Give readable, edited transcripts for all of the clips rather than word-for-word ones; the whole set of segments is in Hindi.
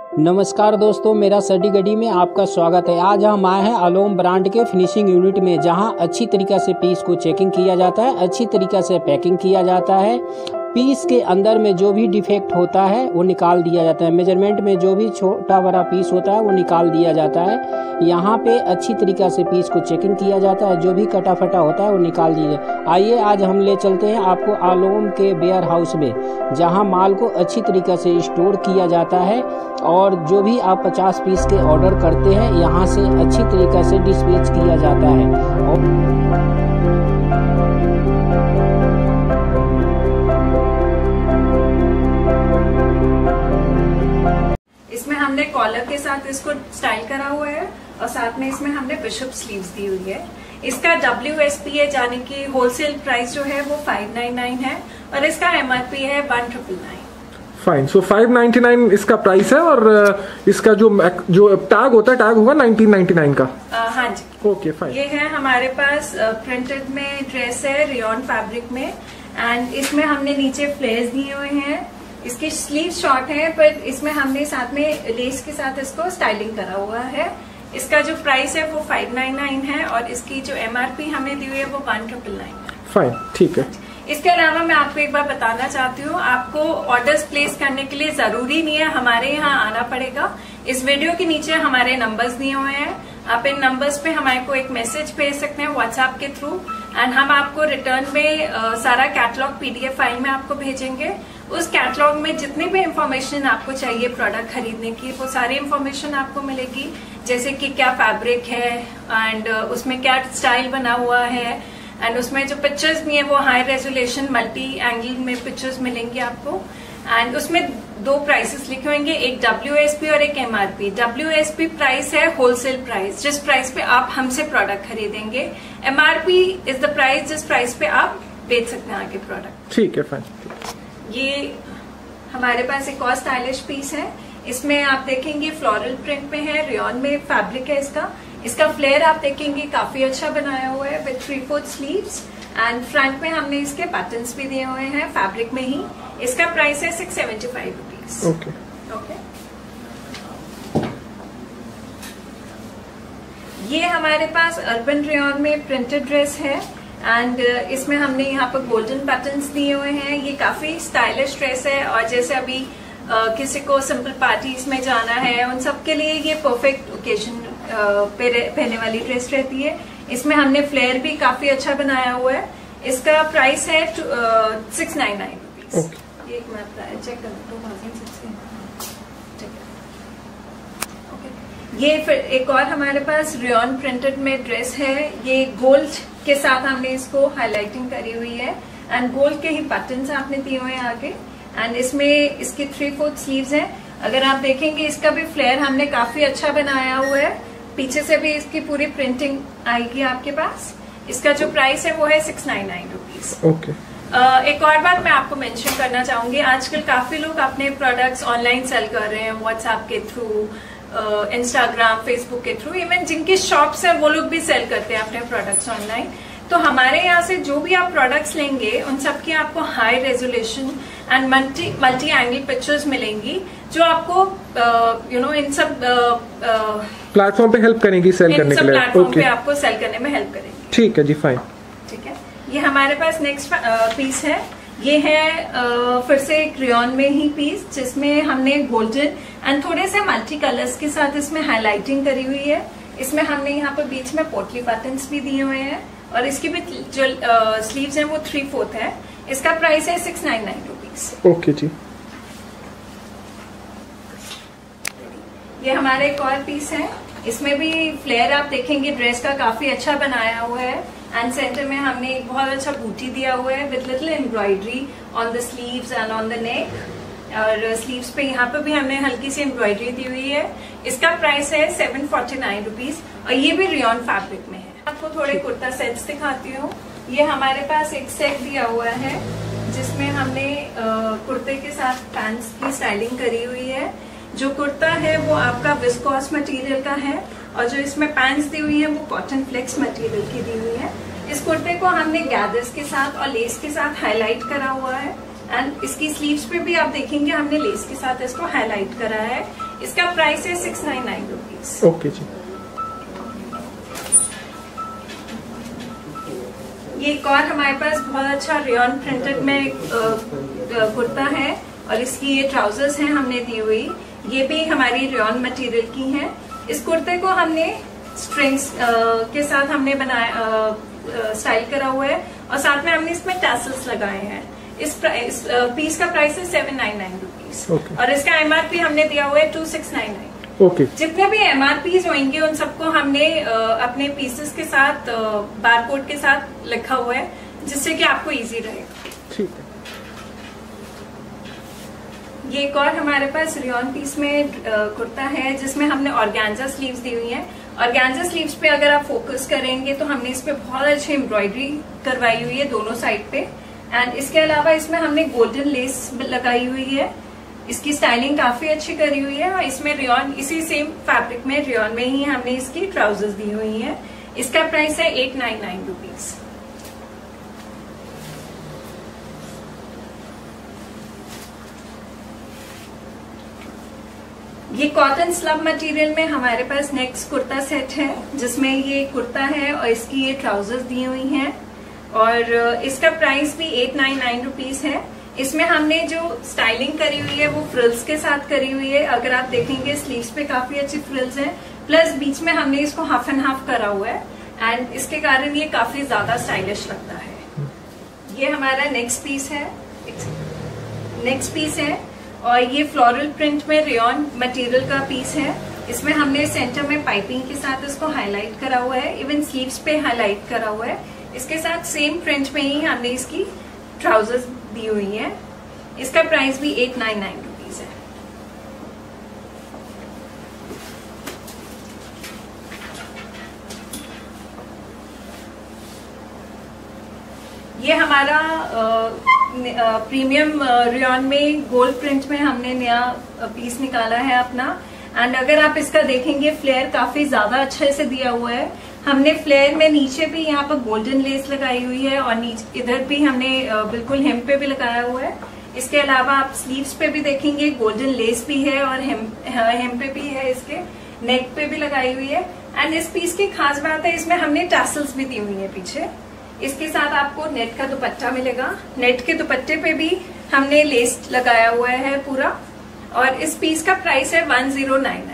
नमस्कार दोस्तों, मेरा सडी गडी में आपका स्वागत है। आज हम आए हैं अलोम ब्रांड के फिनिशिंग यूनिट में, जहां अच्छी तरीक़ा से पीस को चेकिंग किया जाता है, अच्छी तरीक़ा से पैकिंग किया जाता है। पीस के अंदर में जो भी डिफेक्ट होता है वो निकाल दिया जाता है। मेजरमेंट में जो भी छोटा बड़ा पीस होता है वो निकाल दिया जाता है। यहाँ पे अच्छी तरीक़ा से पीस को चेकिंग किया जाता है, जो भी कटा फटा होता है वो निकाल दिया। आइए आज हम ले चलते हैं आपको अलोम के वेयर हाउस में, जहाँ माल को अच्छी तरीक़ा से स्टोर किया जाता है और जो भी आप 50 पीस के ऑर्डर करते हैं यहाँ से अच्छी तरीक़ा से डिस्पैच किया जाता है। इसमें हमने कॉलर के साथ इसको स्टाइल करा हुआ है और साथ में इसमें हमने बिशप स्लीव्स दी हुई है। इसका WSP है, यानी कि होलसेल प्राइस जो है वो 599 है और इसका MRP है 1999। फाइन, सो 599 इसका प्राइस है और इसका जो टैग होता है, टैग होगा 1999 का। हाँ जी, ओके फाइन। ये है हमारे पास प्रिंटेड में ड्रेस है, रेयॉन फैब्रिक में, एंड इसमें हमने नीचे फ्लेयर्स दिए हुए हैं। इसकी स्लीव शॉर्ट है, पर इसमें हमने साथ में लेस के साथ इसको स्टाइलिंग करा हुआ है। इसका जो प्राइस है वो 599 है और इसकी जो MRP हमें दी हुई है वो 1999 है। फाइन, ठीक है। इसके अलावा मैं आपको एक बार बताना चाहती हूँ, आपको ऑर्डर्स प्लेस करने के लिए जरूरी नहीं है हमारे यहाँ आना पड़ेगा। इस वीडियो के नीचे हमारे नंबर्स दिए हुए हैं, आप इन नंबर्स पे हमारे को एक मैसेज भेज सकते हैं व्हाट्सएप के थ्रू, एंड हम आपको रिटर्न में सारा कैटलॉग PDF फाइल में आपको भेजेंगे। उस कैटलॉग में जितनी भी इंफॉर्मेशन आपको चाहिए प्रोडक्ट खरीदने की, वो सारी इंफॉर्मेशन आपको मिलेगी, जैसे कि क्या फैब्रिक है एंड उसमें क्या स्टाइल बना हुआ है, एंड उसमें जो पिक्चर्स भी हैं वो हाई रेजोल्यूशन मल्टी एंगल में पिक्चर्स मिलेंगी आपको। एंड उसमें 2 प्राइसेस लिखे होंगे, एक WSP और एक MRP। WSP प्राइस है होलसेल प्राइस, जिस प्राइस पे आप हमसे प्रोडक्ट खरीदेंगे। MRP इज द प्राइस जिस प्राइस पे आप बेच सकते हैं आगे प्रोडक्ट। ठीक है, फाइन। ये हमारे पास एक और स्टाइलिश पीस है, इसमें आप देखेंगे फ्लोरल प्रिंट में है, रेयॉन में फैब्रिक है इसका फ्लेयर आप देखेंगे काफी अच्छा बनाया हुआ है विद 3/4 स्लीव्स, एंड फ्रंट में हमने इसके पैटर्न्स भी दिए हुए हैं फैब्रिक में ही। इसका प्राइस है 675 रुपीज। ओके। ये हमारे पास अर्बन रेयॉन में प्रिंटेड ड्रेस है, एंड इसमें हमने यहाँ पर गोल्डन पैटर्न्स दिए हुए हैं। ये काफी स्टाइलिश ड्रेस है और जैसे अभी किसी को सिंपल पार्टीज में जाना है, उन सब के लिए ये परफेक्ट ओकेजन पे पहनने वाली ड्रेस रहती है। इसमें हमने फ्लेयर भी काफी अच्छा बनाया हुआ है। इसका प्राइस है 699 रुपीज। एक मिनट चेक कर, 2016। ये फिर एक और हमारे पास रेयॉन प्रिंटेड में ड्रेस है। ये गोल्ड के साथ हमने इसको हाईलाइटिंग करी हुई है एंड गोल्ड के ही बटन्स आपने दिए हुए हैं आगे, एंड इसमें इसकी 3/4 स्लीव्स हैं। अगर आप देखेंगे इसका भी फ्लेयर हमने काफी अच्छा बनाया हुआ है, पीछे से भी इसकी पूरी प्रिंटिंग आएगी आपके पास। इसका जो प्राइस है वो है 699 रुपीज। ओके। एक और बात मैं आपको मेंशन करना चाहूंगी, आजकल काफी लोग अपने प्रोडक्ट्स ऑनलाइन सेल कर रहे हैं, व्हाट्सएप के थ्रू, इंस्टाग्राम, फेसबुक के थ्रू, इवन जिनकी शॉप्स है वो लोग भी सेल करते हैं अपने प्रोडक्ट्स ऑनलाइन। तो हमारे यहाँ से जो भी आप प्रोडक्ट्स लेंगे उन सब की आपको high resolution and multi angle pictures मिलेंगी, जो आपको इन सब प्लेटफॉर्म पे हेल्प करेंगी सेल करने के लिए। प्लेटफॉर्म पे आपको सेल करने में हेल्प करेंगी। ठीक है जी, फाइन। ठीक है, ये हमारे पास नेक्स्ट पीस है। ये है फिर से एक रेयॉन में ही पीस, जिसमें हमने गोल्डन एंड थोड़े से मल्टी कलर्स के साथ इसमें हाईलाइटिंग करी हुई है। इसमें हमने यहाँ पर बीच में पोटली बटन्स भी दिए हुए हैं और इसकी भी जो स्लीव्स हैं वो 3/4 है। इसका प्राइस है 699 रुपीज। ओके जी। ये हमारा एक और पीस है, इसमें भी फ्लेयर आप देखेंगे ड्रेस का काफी अच्छा बनाया हुआ है, एंड सेंटर में हमने एक बहुत अच्छा बूटी दिया हुआ है with little embroidery on the sleeves and on the neck, और स्लीव्स पे यहाँ पे भी हमने हल्की सी एम्ब्रॉयडरी दी हुई है। इसका प्राइस है 749 रुपीज और ये भी रेयॉन फैब्रिक में है। आपको थोड़े कुर्ता सेट्स दिखाती हूँ। ये हमारे पास एक सेट दिया हुआ है जिसमें हमने कुर्ते के साथ पैंट्स की स्टाइलिंग करी हुई है। जो कुर्ता है वो आपका विस्कोस मटेरियल का है और जो इसमें पैंट्स दी हुई है वो कॉटन फ्लेक्स मटेरियल की दी हुई है। इस कुर्ते को हमने गैदर्स के साथ और लेस के साथ हाईलाइट करा हुआ है, एंड इसकी स्लीव्स पे भी आप देखेंगे हमने लेस के साथ इसको हाईलाइट करा है। इसका प्राइस है 699 रुपीज। ओके जी। ये एक और हमारे पास बहुत अच्छा रेयॉन प्रिंटेड में कुर्ता है और इसकी ये ट्राउजर्स हैं हमने दी हुई, ये भी हमारी रेयॉन मटेरियल की हैं। इस कुर्ते को हमने स्ट्रिंग्स के साथ हमने बनाया, स्टाइल करा हुआ है और साथ में हमने इसमें टैसल्स लगाए हैं। इस पीस का प्राइस है 799 रुपीज और इसका एमआरपी हमने दिया हुआ है 2699। ओके। जितने भी एमआरपीज होंगे उन सबको हमने अपने पीसेस के साथ बारकोड के साथ लिखा हुआ है, जिससे कि आपको इजी रहेगा। ठीक है। ये एक और हमारे पास रेयॉन पीस में कुर्ता है जिसमें हमने ऑर्गेन्जा स्लीव्स दी हुई हैं। ऑर्गेन्जा स्लीव्स पे अगर आप फोकस करेंगे तो हमने इस पे बहुत अच्छी एम्ब्रॉयडरी करवाई हुई है दोनों साइड पे, एंड इसके अलावा इसमें हमने गोल्डन लेस लगाई हुई है। इसकी स्टाइलिंग काफी अच्छी करी हुई है और इसमें रेयॉन, इसी सेम फैब्रिक में रेयॉन में ही हमने इसकी ट्राउजर्स दी हुई है। इसका प्राइस है 899 रुपीज। ये कॉटन स्लब मटेरियल में हमारे पास नेक्स्ट कुर्ता सेट है जिसमें ये कुर्ता है और इसकी ये ट्राउजर्स दी हुई हैं और इसका प्राइस भी 899 रुपीज है। इसमें हमने जो स्टाइलिंग करी हुई है वो फ्रिल्स के साथ करी हुई है। अगर आप देखेंगे स्लीव्स पे काफी अच्छी फ्रिल्स हैं, प्लस बीच में हमने इसको हाफ एंड हाफ करा हुआ है एंड इसके कारण ये काफी ज्यादा स्टाइलिश लगता है। ये हमारा नेक्स्ट पीस है और ये फ्लोरल प्रिंट में रेयॉन मटेरियल का पीस है। इसमें हमने सेंटर में पाइपिंग के साथ इसको हाईलाइट करा हुआ है, इवन स्लीव्स पे हाईलाइट करा हुआ है। इसके साथ सेम प्रिंट में ही हमने इसकी ट्राउजर्स दी हुई है। इसका प्राइस भी 899 रुपीज है। ये हमारा प्रीमियम रेयॉन में गोल्ड प्रिंट में हमने नया पीस निकाला है अपना, एंड अगर आप इसका देखेंगे फ्लेयर काफी ज्यादा अच्छे से दिया हुआ है। हमने फ्लेयर में नीचे भी यहाँ पर गोल्डन लेस लगाई हुई है और नीचे इधर भी हमने बिल्कुल हेम पे भी लगाया हुआ है। इसके अलावा आप स्लीव्स पे भी देखेंगे गोल्डन लेस भी है और हेम पे भी है, इसके नेक पे भी लगाई हुई है। एंड इस पीस की खास बात है इसमें हमने टैसल्स भी दी हुई है पीछे। इसके साथ आपको नेट का दुपट्टा मिलेगा। नेट के दुपट्टे पे भी हमने लेस लगाया हुआ है पूरा और इस पीस का प्राइस है 1099।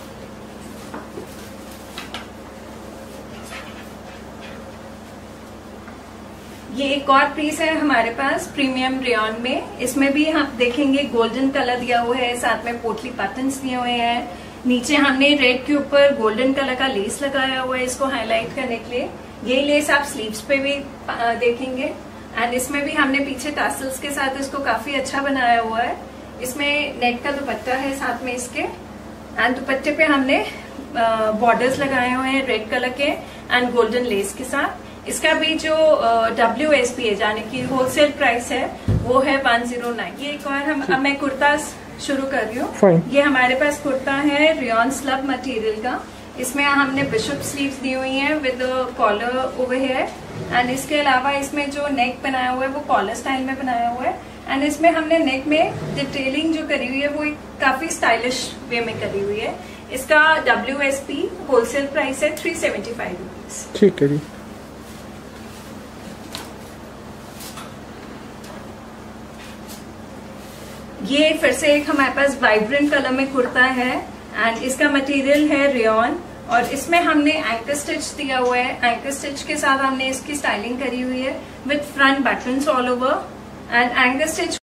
ये एक और पीस है हमारे पास प्रीमियम रेयॉन में। इसमें भी हम देखेंगे गोल्डन कलर दिया हुआ है, साथ में पोटली पैटर्न्स दिए हुए हैं। नीचे हमने रेड के ऊपर गोल्डन कलर का लेस लगाया हुआ है इसको हाईलाइट करने के लिए। ये लेस आप स्लीव्स पे भी देखेंगे एंड इसमें भी हमने पीछे टैसल्स के साथ इसको काफी अच्छा बनाया हुआ है। इसमें नेट का दुपट्टा है साथ में इसके, एंड दुपट्टे पे हमने बॉर्डर्स लगाए हुए हैं रेड कलर के एंड गोल्डन लेस के साथ। इसका भी जो WSP है यानी कि होलसेल प्राइस है वो है 109। ये एक और अब मैं कुर्ता शुरू कर रही हूँ। ये हमारे पास कुर्ता है रेयॉन स्लब मटेरियल का। इसमें हमने बिशप स्लीव्स दी हुई हैं with collar over here and इसके अलावा इसमें जो नेक बनाया हुआ है वो कॉलर स्टाइल में बनाया हुआ है एंड इसमें हमने नेक में डिटेलिंग जो करी हुई है वो काफी स्टाइलिश वे में करी हुई है। इसका WSP होलसेल प्राइस है 375 रुपीज। ठीक है जी। ये फिर से एक हमारे पास वाइब्रेंट कलर में कुर्ता है एंड इसका मटेरियल है रेयॉन और इसमें हमने एंकर स्टिच दिया हुआ है। एंकर स्टिच के साथ हमने इसकी स्टाइलिंग करी हुई है with front buttons all over and anchor stitch